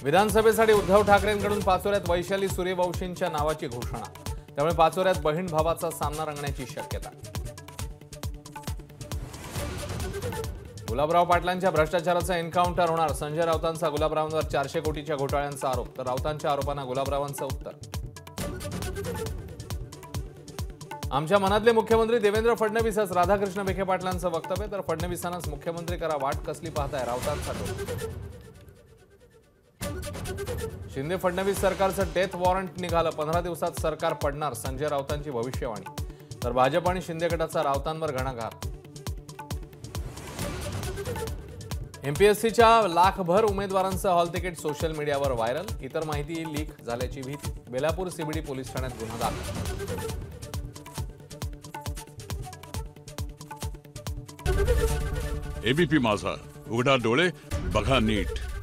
विधानसभेसाठी उद्धव ठाकरेंकडून पाचोऱ्यात वैशाली सूर्यवंशींच्या नावाची घोषणा। त्यामुळे पाचोऱ्यात बहीण भावाचा सामना रंगण्याची शक्यता। गुलाबराव पाटलांच्या भ्रष्टाचाराचा एन्काउंटर होणार। संजय राऊतांचा गुलाबरावांवर 400 कोटीच्या घोटाळ्यांचा आरोप, तर राऊतांच्या आरोपांना गुलाबरावांचं उत्तर। आमच्या मनातले मुख्यमंत्री देवेंद्र फडणवीसच, राधाकृष्ण विखे पाटलांचं वक्तव्य। तर फडणवीसांनाच मुख्यमंत्री करा, वाट कसली पाहताय, राऊतांचा टोल। शिंदे फडणवीस सरकारचं डेथ वॉरंट निघालं, 15 दिवसात सरकार पडणार, संजय राऊतांची भविष्यवाणी। तर भाजप आणि शिंदे गटाचा राऊतांवर घणाघात। एमपीएससीच्या लाखभर उमेदवारांचं हॉल तिकीट सोशल मीडियावर व्हायरल। इतर माहिती लीक झाल्याची भीती, बेलापूर सीबीडी पोलीस ठाण्यात गुन्हा दाखल। एबीपी माझा, उघडा डोळे बघा नीट।